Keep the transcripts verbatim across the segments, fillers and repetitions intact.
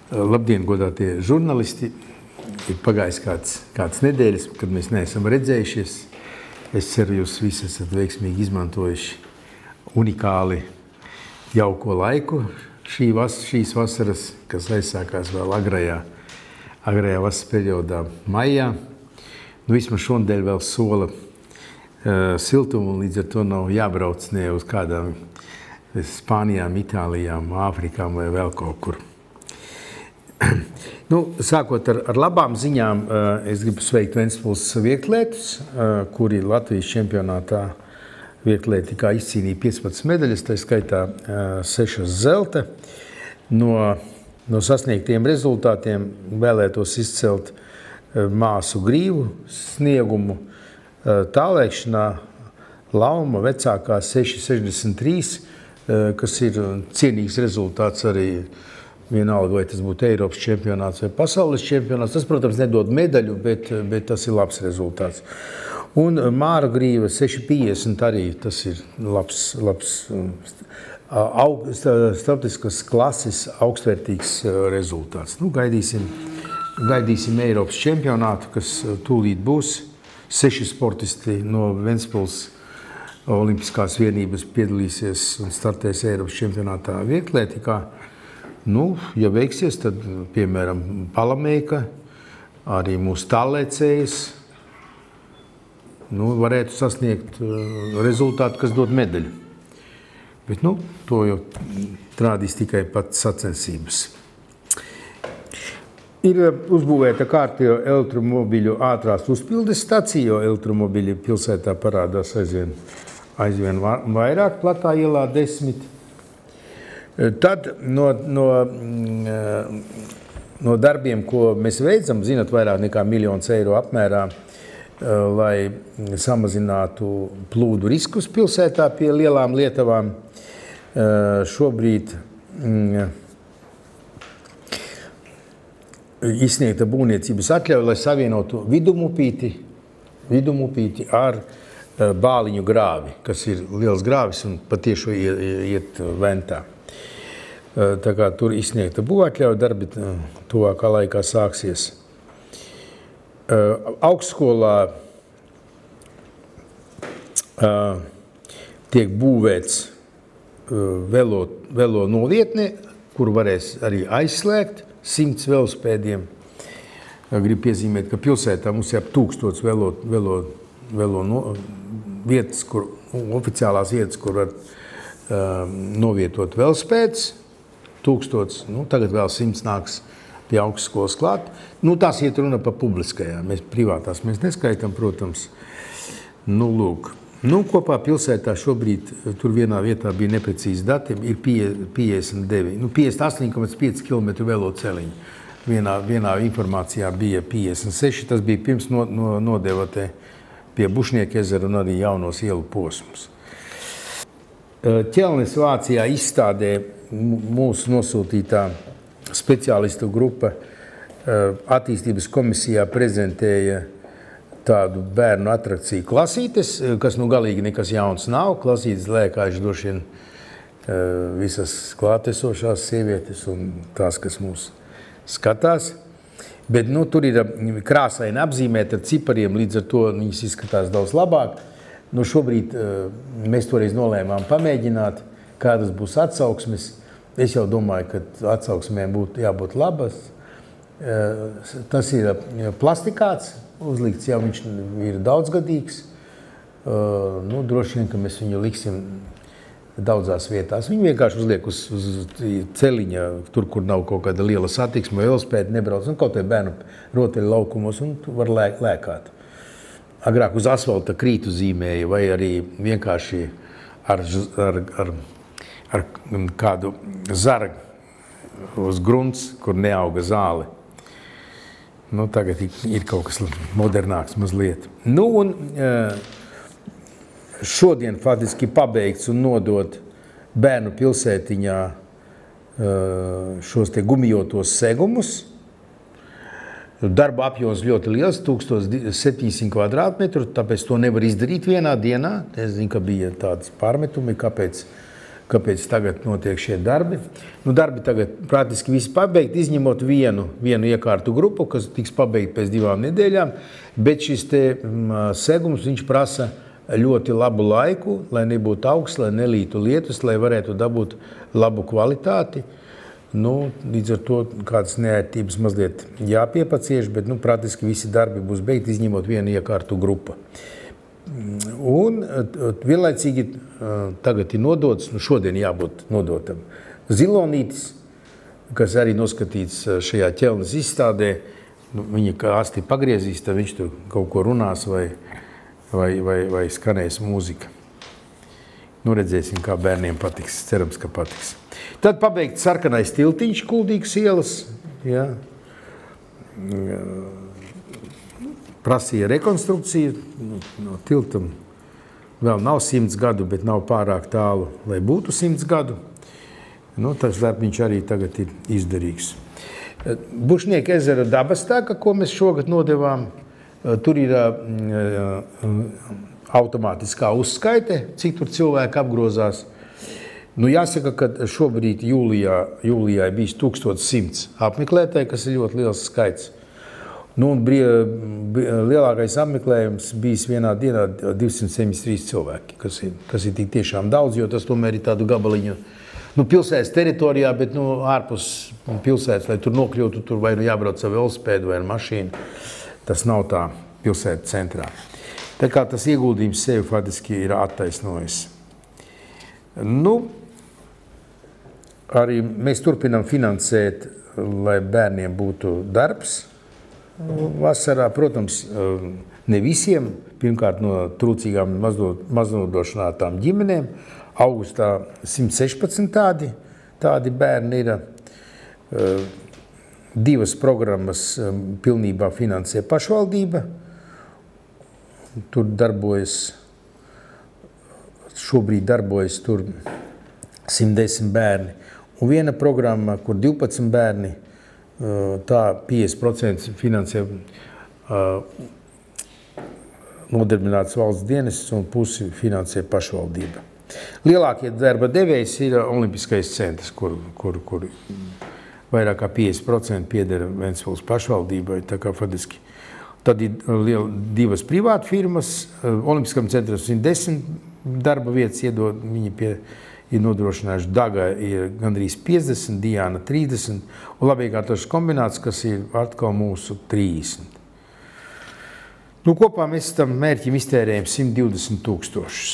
Labdien, godātie žurnālisti! Ir pagājis kāds, kāds nedēļas, kad mēs neesam redzējušies. Es ceru, jūs visi esat veiksmīgi izmantojuši unikāli jauko laiku šī vas, šīs vasaras, kas aizsākās vēl agrajā, agrajā vasaras periodā maijā. Nu, vismaz šonadēļ vēl sola uh, siltumu, un līdz ar to nav jābrauc ne uz kādām Spānijām, Itālijām, Āfrikām vai vēl kaut kur. Nu, sākot ar, ar labām ziņām, es gribu sveikt Ventspils vieglietus, kuri Latvijas čempionātā vieglietikā izcīnīja piecpadsmit medaļas, tā skaitā sešas zelta. No, no sasniegtiem rezultātiem vēlētos izcelt māsu grīvu sniegumu tālēkšanā. Lauma vecākā seši sešdesmit trīs, kas ir cienīgs rezultāts arī vienalga, vai tas būtu Eiropas čempionāts vai pasaules čempionāts. Tas, protams, nedod medaļu, bet, bet tas ir labs rezultāts. Un māra grīva seši piecdesmit arī tas ir labs, labs aug, starptautiskas klases augstvērtīgs rezultāts. Nu, gaidīsim, gaidīsim Eiropas čempionātu, kas tūlīt būs. Seši sportisti no Ventspils Olimpiskās vienības piedalīsies un startēs Eiropas čempionātā vieglietikā. Nu, ja veiksies, tad, piemēram, Palamēka, arī mūsu tālēcējas, nu, varētu sasniegt rezultātu, kas dod medaļu. Bet, nu, to jau rādīs tikai pats sacensības. Ir uzbūvēta kārtējo elektromobiļu ātrās uzpildes stacija, jo elektromobiļi pilsētā parādās aizvien, aizvien vairāk platā ielā desmit. Tad no, no, no darbiem, ko mēs veicam, zināt, vairāk nekā miljons eiro apmērā, lai samazinātu plūdu riskus pilsētā pie lielām lietavām. Šobrīd izsniegta būvniecības atļauja, lai savienotu Vidumupīti, Vidumupīti ar Bāliņu grāvi, kas ir liels grāvis un patiešo iet ventā. Tā kā tur izsniegta būvatļauja, darbi tuvākā laikā sāksies. Augstskolā tiek būvēts velo, velo novietne, kur varēs arī aizslēgt simts velospēdiem. Gribu piezīmēt, ka pilsētā mums ir ap tūkstots velo, velo, velo no, vietas, kur, oficiālās vietas, kur var novietot velospēdus. Tūkstots, nu, tagad vēl simts nāks pie augstskolas klāt. Nu, tās iet runa par publiskajām, mēs privātās mēs neskaitam, protams. Nu, lūk. Nu, kopā pilsētā šobrīd, tur vienā vietā bija neprecīzi dati, ir piecdesmit deviņi, nu, piecdesmit astoņi komats pieci kilometri veloceliņi. Vienā, vienā informācijā bija piecdesmit seši, tas bija pirms no, no, nodevatē pie Bušnieka ezera un arī jaunos ielu posmus. Ķelnes Vācijā izstādē mūsu nosūtītā speciālistu grupa attīstības komisijā prezentēja tādu bērnu atrakciju klasītes, kas nu galīgi nekas jauns nav. Klasītes lēkājuši droši vien visas klātesošās sievietes un tās, kas mūs skatās. Bet nu, tur ir krāsaini apzīmēti ar cipariem, līdz ar to viņas izskatās daudz labāk. Nu, šobrīd mēs toreiz nolēmām pamēģināt, kādas būs atsauksmes. Es jau domāju, ka atsauksmēm būtu jābūt labas. Tas ir plastikāts, uzlikts jau viņš ir daudzgadīgs. Nu, droši vien, ka mēs viņu liksim daudzās vietās. Viņu vienkārši uzliek uz, uz celiņa, tur, kur nav kaut kāda liela satiksme, velospēdi nebrauc, un kaut vai bērnu rotaļu laukumos, un tu var lē, lēkāt. Agrāk uz asfalta krītu zīmēja, vai arī vienkārši ar, ar, ar, ar kādu zaru uz grunts, kur neauga zāle. Nu, tagad ir kaut kas modernāks mazliet. Nu, un šodien faktiski pabeigts un nodot bērnu pilsētiņā šos te gumijotos segumus. Darba apjoms ļoti liels, tūkstoš septiņsimt kvadrātmetru, tāpēc to nevar izdarīt vienā dienā. Es zinu, ka bija tādas pārmetumi, kāpēc kāpēc tagad notiek šie darbi. Nu, darbi tagad praktiski visi pabeigti, izņemot vienu, vienu iekārtu grupu, kas tiks pabeigta pēc divām nedēļām, bet šis te segums, viņš prasa ļoti labu laiku, lai nebūtu augsts, lai nelītu lietus, lai varētu dabūt labu kvalitāti. Nu, līdz ar to kādas neērtības mazliet jāpiepacieš, bet nu, praktiski visi darbi būs beigti, izņemot vienu iekārtu grupu. Un vienlaicīgi tagad ir nodots, nu šodien jābūt nodotam, Zilonītis, kas arī noskatīts šajā ķelnes izstādē. Nu, viņa kā asti pagriezīs, tad viņš tur kaut ko runās vai, vai, vai, vai skanēs mūzika. Nu, redzēsim, kā bērniem patiks, cerams, ka patiks. Tad pabeigt sarkanais tiltiņš Kuldīgas ielas, jā. Prasīja rekonstrukciju, no tiltam vēl nav simts gadu, bet nav pārāk tālu, lai būtu simts gadu. Nu, tas darbs arī tagad ir izdarīgs. Bušnieka ezera dabastēka, ko mēs šogad nodevām, tur ir automātiskā uzskaite, cik tur cilvēki apgrozās. Nu, jāsaka, ka šobrīd jūlijā, jūlijā ir bijis tūkstoš simts apmeklētāji, kas ir ļoti liels skaits. Nu, un lielākais apmeklējums bijis vienā dienā divsimt septiņdesmit trīs cilvēki, kas ir, kas ir tik tiešām daudz, jo tas tomēr ir tādu gabaliņu, nu, pilsētas teritorijā, bet, nu, ārpus pilsētas, lai tur nokļūtu, tur vai nu jābrauc ar velosipēdu vai ar mašīnu, tas nav tā pilsētas centrā. Tā kā tas ieguldījums sevi faktiski ir attaisnojis. Nu, arī mēs turpinām finansēt, lai bērniem būtu darbs. Vasarā, protams, ne visiem, pirmkārt no trūcīgām maznodošanātām ģimenēm. Augustā simt sešpadsmit tādi, tādi bērni ir. Divas programmas pilnībā finansē pašvaldība. Tur darbojas, šobrīd darbojas tur simt desmit bērni. Un viena programma, kur divpadsmit bērni, tā piecdesmit procenti finansē nodarbināts valsts dienests un pusi finansē pašvaldība. Lielākie darba devējs ir Olimpiskais centrs, kur, kur, kur vairāk kā piecdesmit procenti pieder Ventspils pašvaldībai. Tā kā faktiski tad ir liela, divas privāta firmas. Olimpiskam centram ir desmit darba vietas iedod, viņi pie ir nodrošinājuši. Daga ir gandrīz piecdesmit, Diana trīsdesmit, un labiekārtošas kombināts, kas ir atkal mūsu trīsdesmit. Nu, kopā mēs tam mērķim iztērējam simt divdesmit tūkstošus.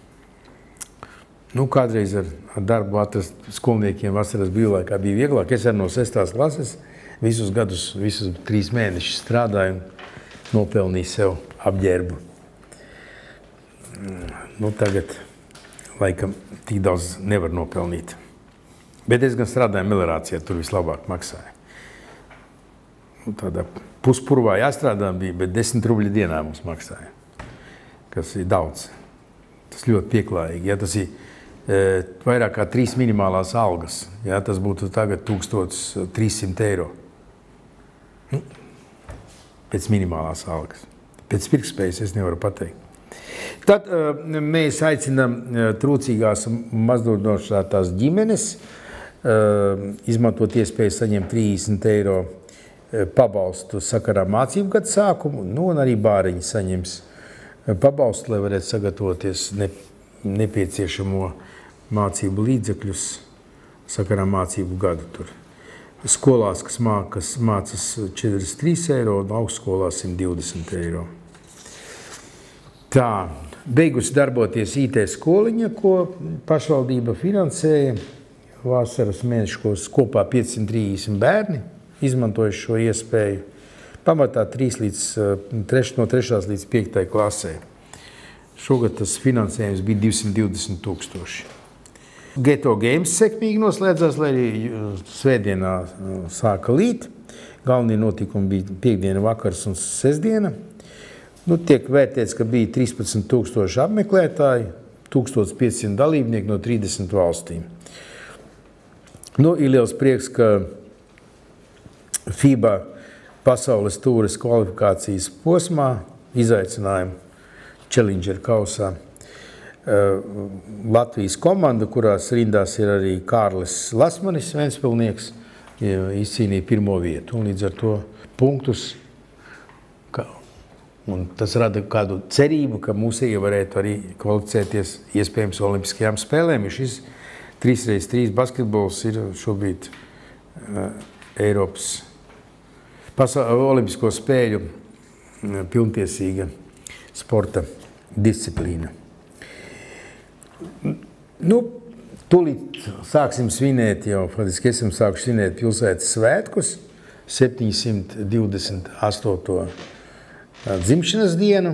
Nu, kādreiz ar, ar darbu atrast skolniekiem vasaras brīvlaikā bija vieglāk. Es arī no sestās klases visus gadus, visus trīs mēnešus strādāju un nopelnīju sev apģērbu. Nu, tagad laikam tik daudz nevar nopelnīt. Bet es gan strādāju melorācijā, tur vislabāk maksāja. Nu, tādā puspurvā jāstrādā bija, bet desmit rubļi dienā mums maksāja, kas ir daudz. Tas ļoti pieklājīgi. Ja tas ir e, vairāk kā trīs minimālās algas, ja tas būtu tagad tūkstoš trīs simt eiro. Nu, pēc minimālās algas. Pēc pirktspējas es nevaru pateikt. Tad uh, mēs aicinām uh, trūcīgās maznodrošinātās ģimenes uh, izmantot iespēju saņemt trīsdesmit eiro uh, pabalstu sakarā mācību gadu sākumu, nu, un arī bāriņi saņems uh, pabalstu, lai varētu sagatavoties ne, nepieciešamo mācību līdzekļus sakarā mācību gadu tur. Skolās, kas, mā, kas mācas četrdesmit trīs eiro, un augstskolās simt divdesmit eiro. Tā, beigusi darboties I T skoliņa, ko pašvaldība finansēja vasaras mēnešos kopā piecsimt trīsdesmit bērni, izmantojuši šo iespēju, pamatā trīs līdz, treš, no trešās līdz piektai klasē. Šogad tas finansējums bija divsimt divdesmit tūkstoši. Geto Games sekmīgi noslēdzās, lai arī svētdienā sāka līt. Galvenie notikumi bija piekdiena vakars un sestdiena. Nu, tiek vērtēts, ka bija trīspadsmit tūkstoši apmeklētāji, tūkstoš piecsimt dalībnieki no trīsdesmit valstīm. Nu, ir liels prieks, ka FIBA pasaules tūres kvalifikācijas posmā, izaicinājumu Challenger kausā, Latvijas komanda, kurās rindās ir arī Kārlis Lasmanis, Ventspilnieks, izcīnīja pirmo vietu. Un līdz ar to punktus, ka, un tas rada kādu cerību, ka mūsēji varētu arī kvalificēties iespējams olimpiskajām spēlēm. Šis trīs reiz trīs basketbols ir šobrīd uh, Eiropas olimpisko spēļu pilntiesīga sporta disciplīna. Nu, tūlīt sāksim svinēt, jau faktiski esam sākuši svinēt pilsētas svētkus, septiņsimt divdesmit astoto dzimšanas dienu.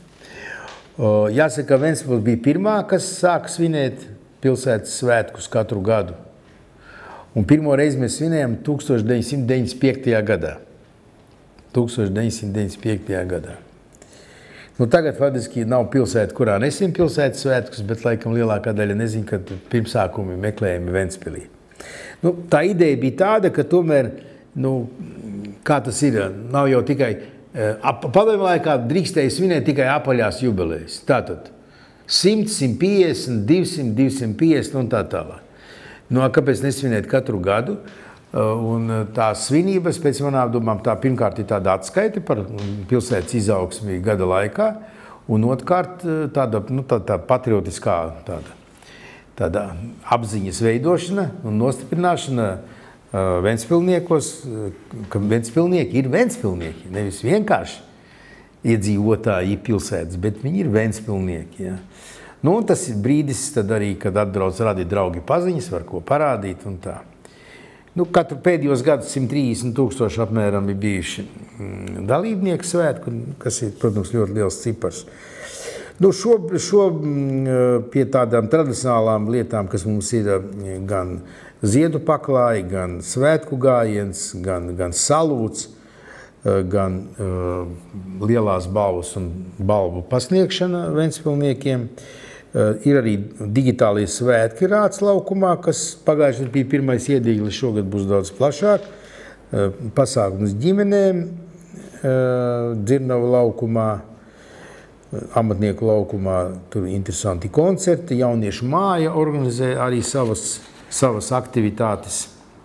Jāsaka, Ventspils bija pirmā, kas sāka svinēt pilsētas svētkus katru gadu. Un pirmo reizi mēs svinējām tūkstoš deviņsimt deviņdesmit piektajā gadā. tūkstoš deviņsimt deviņdesmit piektajā gadā. Nu, tagad faktiski nav pilsēta, kurā nesvin pilsētas svētkus, bet laikam lielākā daļa nezin, ka pirmsākumi meklējami Ventspilī. Nu, tā ideja bija tāda, ka tomēr, nu, kā tas ir, nav jau tikai, padomju laikā drīkstēja svinēt tikai apaļās jubilejas. Tātad simt, simt piecdesmit, divsimt, divsimt piecdesmit un tā tālāk. Nu, kāpēc nesvinēt katru gadu? Un tā svinības, pēc manām domām, tā pirmkārt ir tāda atskaita par pilsētas izaugsmi gada laikā, un otrkārt tāda, nu, tā, tā patriotiskā tāda, tāda apziņas veidošana un nostiprināšana Ventspilniekos, ka Ventspilnieki ir Ventspilnieki, nevis vienkārši iedzīvotāji pilsētas, bet viņi ir Ventspilnieki. Ja. Nu, un tas ir brīdis tad arī, kad atbrauc radi draugi paziņas, var ko parādīt un tā. Nu, katru pēdējos gadus simt trīsdesmit tūkstoši apmēram ir bijuši dalībnieku svētku, kas ir, protams, ļoti liels cipars. Nu, šo, šo pie tādām tradicionālām lietām, kas mums ir gan ziedu paklāji, gan svētku gājiens, gan, gan salūts, gan uh, lielās balvas un balvu pasniegšana Ventspilniekiem. Uh, ir arī digitālie svētki Rāts laukumā, kas pagājuši bija pirmais iedīglis, šogad būs daudz plašāk. Uh, pasākums ģimenēm uh, Dzirnava laukumā, uh, amatnieku laukumā, tur interesanti koncerti, jauniešu māja organizē arī savas, savas aktivitātes.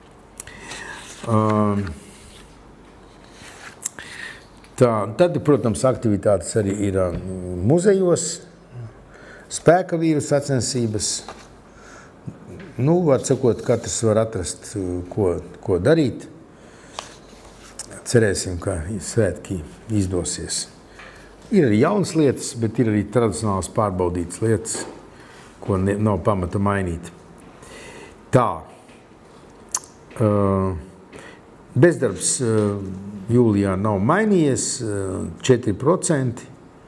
Uh, tā, tad, protams, aktivitātes arī ir uh, muzejos, spēka vīru sacensības. Nu, var sakot, katrs var atrast, ko, ko darīt. Cerēsim, ka svētki izdosies. Ir arī jaunas lietas, bet ir arī tradicionāls pārbaudītas lietas, ko ne, nav pamata mainīt. Tā. Bezdarbs jūlijā nav mainījies, četri procenti.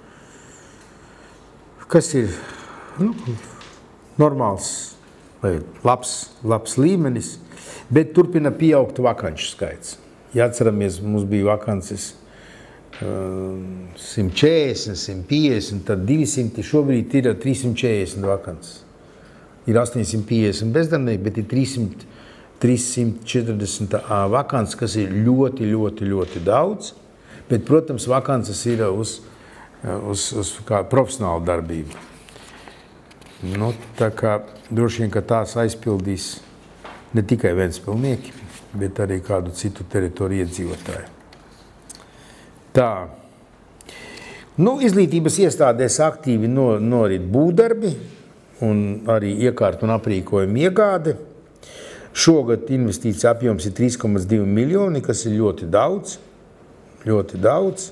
Kas ir nu, normāls vai labs, labs līmenis, bet turpina pieaugt vakanču skaits. Ja atceramies, mums bija vakances uh, simt četrdesmit, simt piecdesmit, tad divi simti, šobrīd ir trīs simt četrdesmit vakances. Ir astoņsimt piecdesmit bezdarbnieki, bet ir trīs simt četrdesmit vakances, kas ir ļoti, ļoti, ļoti daudz, bet, protams, vakances ir uz Uz, uz kā profesionālu darbību. Nu, tā kā droši vien, ka tās aizpildīs ne tikai Ventspilnieki, bet arī kādu citu teritoriju iedzīvotāju. Tā. Nu, izglītības iestādēs aktīvi no, norit būvdarbi un arī iekārtu un aprīkojumu iegāde. Šogad investīcija apjoms ir trīs komats divi miljoni, kas ir ļoti daudz, ļoti daudz.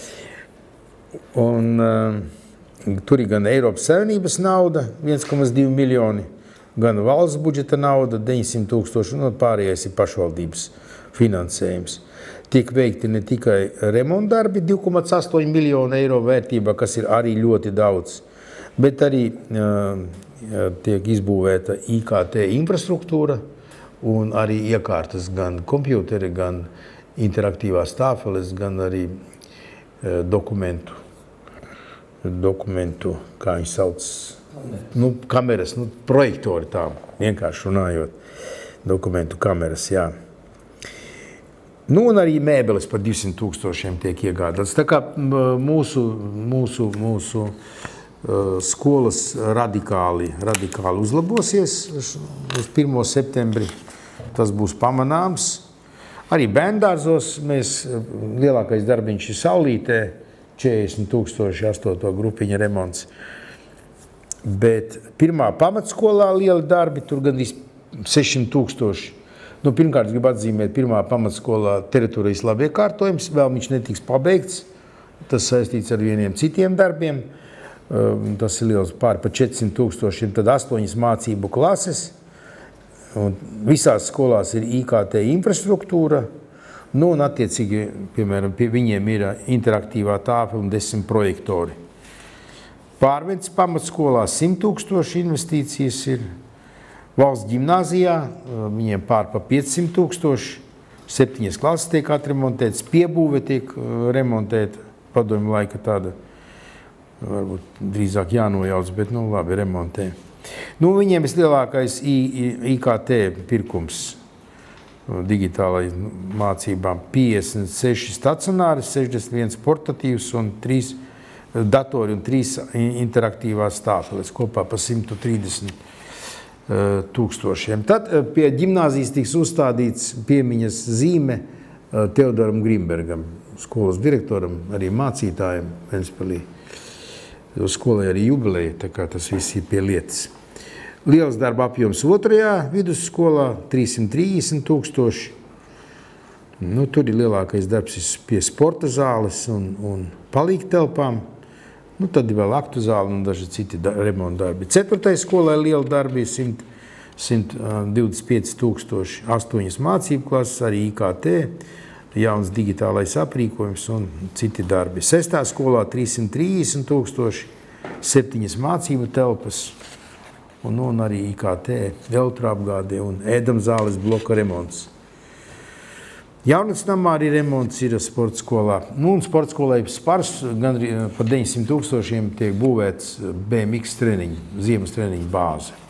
Un uh, tur ir gan Eiropas Savienības nauda, viens komats divi miljoni, gan valsts budžeta nauda, deviņsimt tūkstoši, un pārējais ir pašvaldības finansējums. Tiek veikti ne tikai remontdarbi, divi komats astoņi miljoni eiro vērtībā, kas ir arī ļoti daudz, bet arī uh, tiek izbūvēta I K T infrastruktūra un arī iekārtas, gan kompjuteri, gan interaktīvās tāfeles, gan arī uh, dokumentu. dokumentu, kā viņi sauc, nu, kameras, nu, projektori tā, vienkārši runājot, dokumentu kameras, jā. Nu, un arī mēbeles par divsimt tūkstošiem tiek iegādāts. Tā kā mūsu, mūsu, mūsu skolas radikāli, radikāli uzlabosies uz pirmo septembri. Tas būs pamanāms. Arī bērndārzos mēs lielākais darbiņš ir Saulītē, četrdesmit tūkstoši astoto grupiņa remonts. Bet pirmā pamatskolā lieli darbi, tur gandrīz sešsimt tūkstoši. Nu, pirmkārt, gribu atzīmēt, pirmā pamatskolā teritorijas labiekārtojums, vēl viņš netiks pabeigts. Tas saistīts ar vieniem citiem darbiem. Tas ir liels pāri pa četrsimt tūkstošiem, tad astoņas mācību klases. Un visās skolās ir I K T infrastruktūra. Nu, un attiecīgi, piemēram, pie viņiem ir interaktīvā tāfa un desmit projektori. Pārvedes pamatskolā simt tūkstoši investīcijas ir. Valsts ģimnāzijā viņiem pār pa piecsimt tūkstoši, septiņas klases tiek atremontētas, piebūve tiek remontēta, padomju laika tāda, varbūt drīzāk jānojauc, bet nu labi, remontē. Nu, viņiem vislielākais I K T pirkums digitālai mācībām piecdesmit seši stacionāri, sešdesmit viens portatīvs un trīs datori un trīs interaktīvās tāfeles, kopā pa simt trīsdesmit tūkstošiem. Tad pie ģimnāzijas tiks uzstādīts piemiņas zīme Teodoram Grimbergam, skolas direktoram, arī mācītājiem Ventspilī. Skolai arī jubileja, tā kā tas viss ir pie lietas. Liels darba apjoms otrajā vidusskolā, trīssimt trīsdesmit tūkstoši. Nu, tur ir lielākais darbs pie sporta zāles un, un palīgtelpām. Nu, tad ir vēl aktu zāle un daži citi remonta darbi. Ceturtajai skolai liela darbi ir simt divdesmit pieci tūkstoši, astoņas mācību klases, arī I K T, jauns digitālais aprīkojums un citi darbi. Sestā skolā trīssimt trīsdesmit tūkstoši, septiņas mācību telpas un, un arī I K T, elektroapgāde un ēdamzāles bloka remonts. Jaunatnes namā arī remonts ir sporta skolā. Nu, un sporta skolā ir spars, gan par deviņsimt tūkstošiem tiek būvēts B M X treniņu, ziemas treniņu bāze.